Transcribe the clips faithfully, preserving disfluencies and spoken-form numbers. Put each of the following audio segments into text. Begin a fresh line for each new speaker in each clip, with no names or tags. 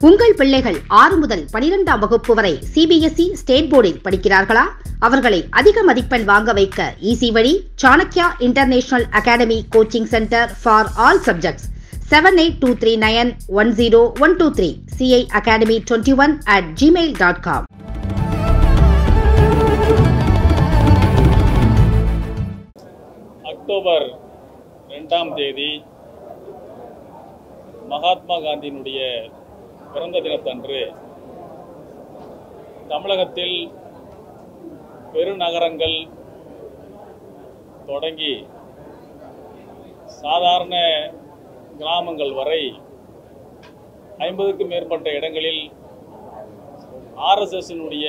உங்கள் பிள்ளைகள் ஆறு முதல் பனிரெண்டாம் வகுப்பு வரை சிபிஎஸ்இ ஸ்டேட் போர்டில் படிக்கிறார்களா? அவர்களை அதிக மதிப்பெண் வாங்க வைக்க ஈசி வழி Chanakya international academy coaching centre for all subjects seven eight two three nine one zero one two three c i academy twenty-one at gmail dot com.
October இரண்டாம் தேதி மகாத்மா காந்தியினுடைய பிறந்த தினத்தன்று தமிழகத்தில் பெருநகரங்கள் தொடங்கி சாதாரண கிராமங்கள் வரை ஐம்பதுக்கும் மேற்பட்ட இடங்களில் ஆர்எஸ்எஸ்னுடைய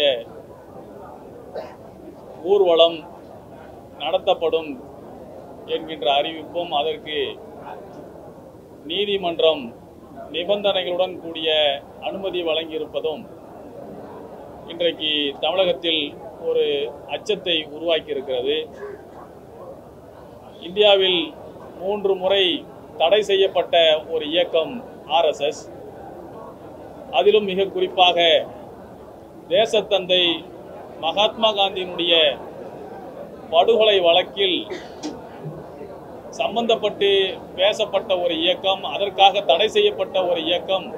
ஊர்வலம் நடத்தப்படும் என்கின்ற அறிவிப்பும் அதற்கு நீதிமன்றம் நிபந்தனைகளுடன் கூடிய அனுமதி வழங்கியிருப்பதும் இன்றைக்கு தமிழகத்தில் ஒரு அச்சத்தை உருவாக்கி இருக்கிறது. இந்தியாவில் மூன்று முறை தடை செய்யப்பட்ட ஒரு இயக்கம் ஆர்எஸ்எஸ். அதிலும் மிக குறிப்பாக தேசத்தந்தை மகாத்மா காந்தியினுடைய படுகொலை வழக்கில் சம்பந்தப்பட்டு பேசப்பட்ட ஒரு இயக்கம், அதற்காக தடை செய்யப்பட்ட ஒரு இயக்கம்.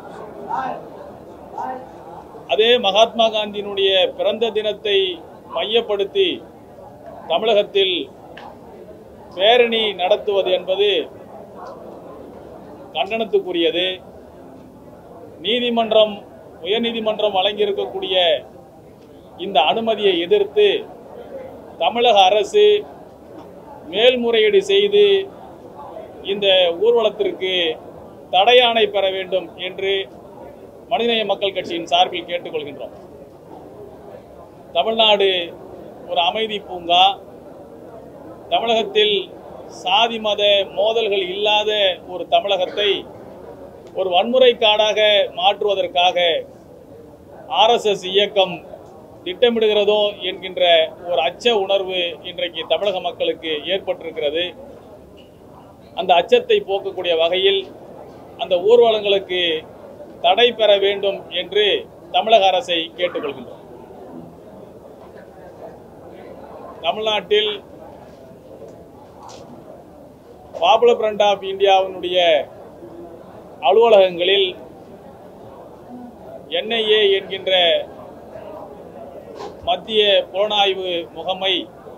அதே மகாத்மா காந்தியினுடைய பிறந்த தினத்தை மையப்படுத்தி தமிழகத்தில் பேரணி நடத்துவது என்பது கண்டனத்துக்குரியது. நீதிமன்றம் உயர்நீதிமன்றம் வழங்கியிருக்கக்கூடிய இந்த அனுமதியை எதிர்த்து தமிழக அரசு மேல்முறையீடு செய்து இந்த ஊர்வலத்திற்கு தடையாணை பெற வேண்டும் என்று மனிதநேய மக்கள் கட்சியின் சார்பில் கேட்டுக்கொள்கின்றோம். தமிழ்நாடு ஒரு அமைதி பூங்கா. தமிழகத்தில் சாதி மத மோதல்கள் இல்லாத ஒரு தமிழகத்தை ஒரு வன்முறை காடாக மாற்றுவதற்காக ஆர்எஸ்எஸ் இயக்கம் திட்டமிடுகிறதோ என்கின்ற ஒரு அச்ச உணர்வு இன்றைக்கு தமிழக மக்களுக்கு ஏற்பட்டிருக்கிறது. அந்த அச்சத்தை போக்கக்கூடிய வகையில் அந்த ஊர்வலங்களுக்கு தடை பெற வேண்டும் என்று தமிழக அரசை கேட்டுக்கொள்கின்றோம். தமிழ்நாட்டில் பாப்புலர் ஃப்ரண்ட் ஆஃப் இந்தியாவினுடைய அலுவலகங்களில் என்ஐஏ என்கின்ற மத்திய புலனாய்வு முகமை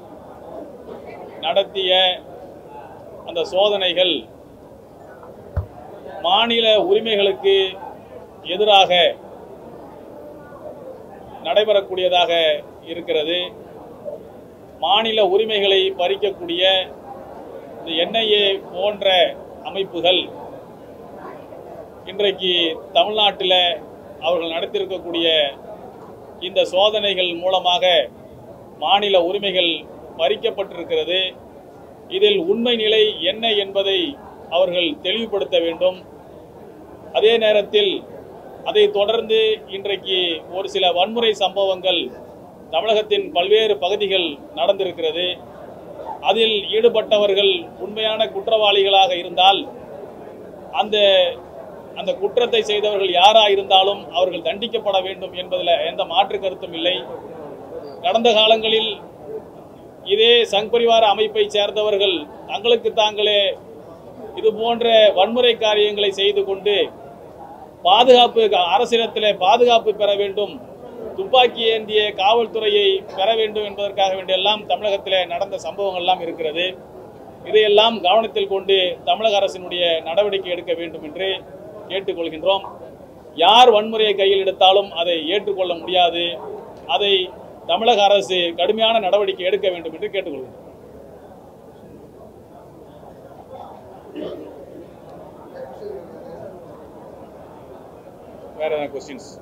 நடத்திய அந்த சோதனைகள் மாநில உரிமைகளுக்கு எதிராக நடைபெறக்கூடியதாக இருக்கிறது. மாநில உரிமைகளை பறிக்கக்கூடிய இந்த என்ஐஏ போன்ற அமைப்புகள் இன்றைக்கு தமிழ்நாட்டில் அவர்கள் நடத்தியிருக்கக்கூடிய இந்த சோதனைகள் மூலமாக மாநில உரிமைகள் பறிக்கப்பட்டிருக்கிறது. இதில் உண்மை நிலை என்ன என்பதை அவர்கள் தெளிவுபடுத்த வேண்டும். அதே நேரத்தில் அதை தொடர்ந்து இன்றைக்கு ஒரு சில வன்முறை சம்பவங்கள் தமிழகத்தின் பல்வேறு பகுதிகள் நடந்திருக்கிறது. அதில் ஈடுபட்டவர்கள் உண்மையான குற்றவாளிகளாக இருந்தால் அந்த அந்த குற்றத்தை செய்தவர்கள் யாரா இருந்தாலும் அவர்கள் தண்டிக்கப்பட வேண்டும் என்பதில் எந்த மாற்று கருத்தும் இல்லை. கடந்த காலங்களில் இதே சங் பரிவார அமைப்பை சேர்ந்தவர்கள் தங்களுக்கு தாங்களே இது போன்ற வன்முறை காரியங்களை செய்து கொண்டு பாதுகாப்பு அரசியலத்திலே பாதுகாப்பு பெற வேண்டும், துப்பாக்கி ஏந்திய காவல்துறையை பெற வேண்டும் என்பதற்காக வேண்டியெல்லாம் தமிழகத்திலே நடந்த சம்பவங்கள் எல்லாம் இருக்கிறது. இதையெல்லாம் கவனத்தில் கொண்டு தமிழக அரசினுடைய நடவடிக்கை எடுக்க வேண்டும் என்று கேட்டுக்கொள்கின்றோம். யார் வன்முறையை கையில் எடுத்தாலும் அதை ஏற்றுக்கொள்ள முடியாது. அதை தமிழக அரசு கடுமையான நடவடிக்கை எடுக்க வேண்டும் என்று கேட்டுக்கொள்கின்றோம். வேற என்ன கொஸ்டின்ஸ்?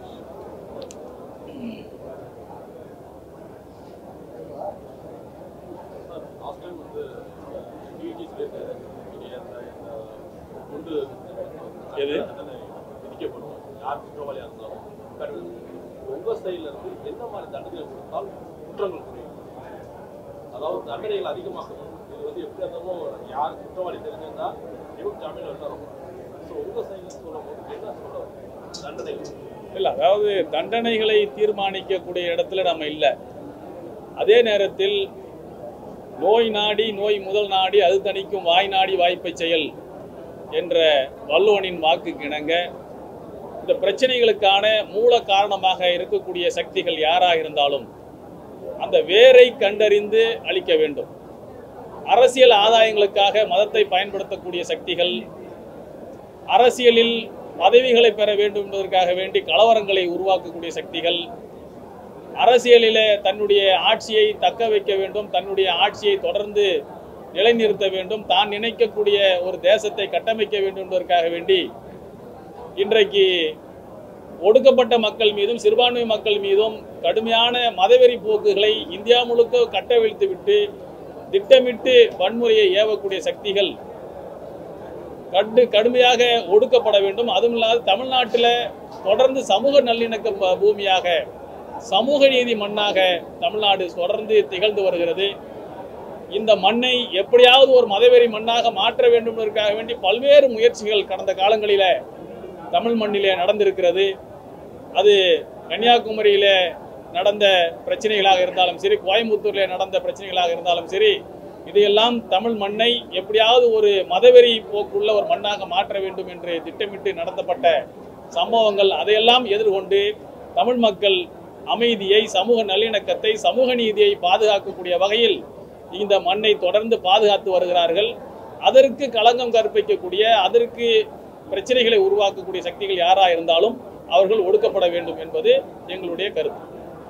எது விதிக்கப்படும் யார் குற்றவாளியாக இருந்தாலும் உங்க சைட்ல இருந்து எந்த மாதிரி தண்டனை கொடுத்தால் குற்றங்கள் குறையும், அதாவது தண்டனைகள் அதிகமாக்கணும். இது வந்து எப்படி இருந்தாலும் யார் குற்றவாளி தெரிஞ்சிருந்தா இவங்க ஜாமீன் எடுத்தாலும். ஸோ உங்க சைட்ல சொல்லும் போது என்ன சொல்ல இல்லை, அதாவது தண்டனைகளை தீர்மானிக்கக்கூடிய இடத்துல நம்ம இல்லை. அதே நேரத்தில் நோய் நாடி நோய் முதல் நாடி அது தணிக்கும் வாய் நாடி வாய்ப்பை செயல் என்ற வள்ளுவனின் வாக்குக்கு இணங்க இந்த பிரச்சனைகளுக்கான மூல காரணமாக இருக்கக்கூடிய சக்திகள் யாராக இருந்தாலும் அந்த வேரை கண்டறிந்து அளிக்க வேண்டும். அரசியல் ஆதாயங்களுக்காக மதத்தை பயன்படுத்தக்கூடிய சக்திகள், அரசியலில் பதவிகளை பெற வேண்டும் என்பதற்காக வேண்டி கலவரங்களை உருவாக்கக்கூடிய சக்திகள், அரசியலிலே தன்னுடைய ஆட்சியை தக்க வைக்க வேண்டும், தன்னுடைய ஆட்சியை தொடர்ந்து நிலைநிறுத்த வேண்டும், தான் நினைக்கக்கூடிய ஒரு தேசத்தை கட்டமைக்க வேண்டும் என்பதற்காக வேண்டி இன்றைக்கு ஒடுக்கப்பட்ட மக்கள் மீதும் சிறுபான்மை மக்கள் மீதும் கடுமையான மதவெறி போக்குகளை இந்தியா முழுக்க கட்டவிழ்த்து விட்டு திட்டமிட்டு வன்முறையை ஏவக்கூடிய சக்திகள் கடு கடுமையாக ஒடுக்கப்பட வேண்டும். அதுவும் இல்லாத தமிழ்நாட்டில் தொடர்ந்து சமூக நல்லிணக்க பூமியாக, சமூக நீதி மண்ணாக தமிழ்நாடு தொடர்ந்து திகழ்ந்து வருகிறது. இந்த மண்ணை எப்படியாவது ஒரு மதவெறி மண்ணாக மாற்ற வேண்டும் என்பதற்காக வேண்டி பல்வேறு முயற்சிகள் கடந்த காலங்களில் தமிழ் மண்ணிலே நடந்திருக்கிறது. அது கன்னியாகுமரியிலே நடந்த பிரச்சனைகளாக இருந்தாலும் சரி, கோயம்புத்தூரில் நடந்த பிரச்சனைகளாக இருந்தாலும் சரி, இதையெல்லாம் தமிழ் மண்ணை எப்படியாவது ஒரு மதவெறி போக்குள்ள ஒரு மண்ணாக மாற்ற வேண்டும் என்று திட்டமிட்டு நடத்தப்பட்ட சம்பவங்கள். அதையெல்லாம் எதிர்கொண்டு தமிழ் மக்கள் அமைதியை, சமூக நல்லிணக்கத்தை, சமூக நீதியை பாதுகாக்கக்கூடிய வகையில் இந்த மண்ணை தொடர்ந்து பாதுகாத்து வருகிறார்கள். அதற்கு களங்கம் கற்பிக்கக்கூடிய, அதற்கு பிரச்சனைகளை உருவாக்கக்கூடிய சக்திகள் யாராக இருந்தாலும் அவர்கள் ஒடுக்கப்பட வேண்டும் என்பது எங்களுடைய கருத்து.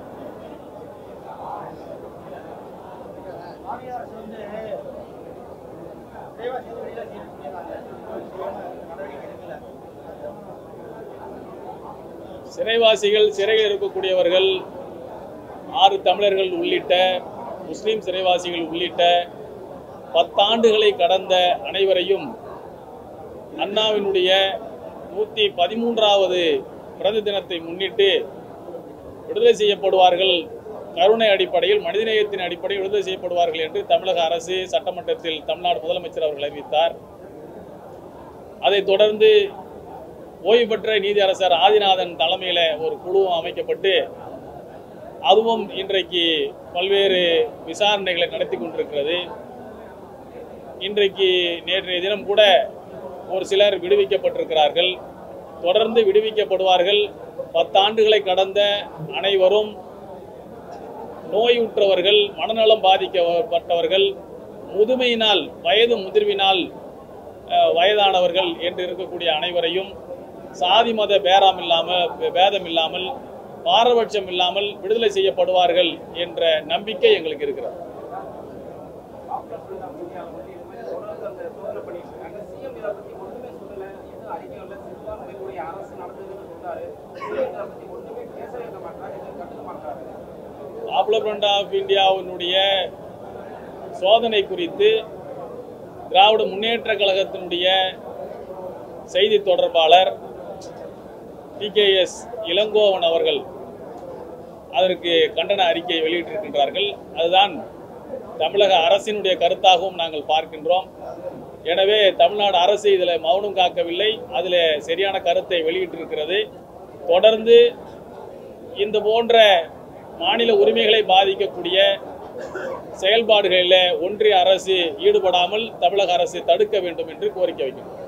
சிறைவாசிகள், சிறையில் இருக்கக்கூடியவர்கள், ஆறு தமிழர்கள் உள்ளிட்ட முஸ்லிம் சிறைவாசிகள் உள்ளிட்ட பத்தாண்டுகளை கடந்த அனைவரையும் அண்ணாவினுடைய நூற்றி பதிமூன்றாவது பிறந்த தினத்தை முன்னிட்டு விடுதலை செய்யப்படுவார்கள், கருணை அடிப்படையில், மனிதநேயத்தின் அடிப்படையில் விடுதலை செய்யப்படுவார்கள் என்று தமிழக அரசு சட்டமன்றத்தில் தமிழ்நாடு முதலமைச்சர் அவர்கள் அறிவித்தார். அதைத் தொடர்ந்து ஓய்வு பெற்ற நீதியரசர் ஆதிநாதன் தலைமையில் ஒரு குழுவும் அமைக்கப்பட்டு அதுவும் இன்றைக்கு பல்வேறு விசாரணைகளை நடத்தி கொண்டிருக்கிறது. இன்றைக்கு நேற்றைய தினம் கூட ஒரு சிலர் விடுவிக்கப்பட்டிருக்கிறார்கள், தொடர்ந்து விடுவிக்கப்படுவார்கள். பத்தாண்டுகளை கடந்த அனைவரும் நோயுற்றவர்கள், மனநலம் பாதிக்கப்பட்டவர்கள், முதுமையினால், வயது முதிர்வினால் வயதானவர்கள் என்று இருக்கக்கூடிய அனைவரையும் சாதி மத பேரம் இல்லாமல் பேதம் இல்லாமல் பாரபட்சம் இல்லாமல் விடுதலை செய்யப்படுவார்கள் என்ற நம்பிக்கை எங்களுக்கு இருக்கிறது. பாப்புலர் ஃப்ரண்ட் ஆஃப் இந்தியாவினுடைய சோதனை குறித்து திராவிட முன்னேற்ற கழகத்தினுடைய செய்தி தொடர்பாளர் டி கே எஸ் இளங்கோவன் அவர்கள் அதற்கு கண்டன அறிக்கையை வெளியிட்டிருக்கின்றார்கள். அதுதான் தமிழக அரசினுடைய கருத்தாகவும் நாங்கள் பார்க்கின்றோம். எனவே தமிழ்நாடு அரசு இதில் மௌனம் காக்கவில்லை, அதில் சரியான கருத்தை வெளியிட்டிருக்கிறது. தொடர்ந்து இந்த போன்ற மாநில உரிமைகளை பாதிக்கக்கூடிய செயல்பாடுகளில் ஒன்றிய அரசு ஈடுபடாமல் தமிழக அரசு தடுக்க வேண்டும் என்று கோரிக்கை வைக்கிறோம்.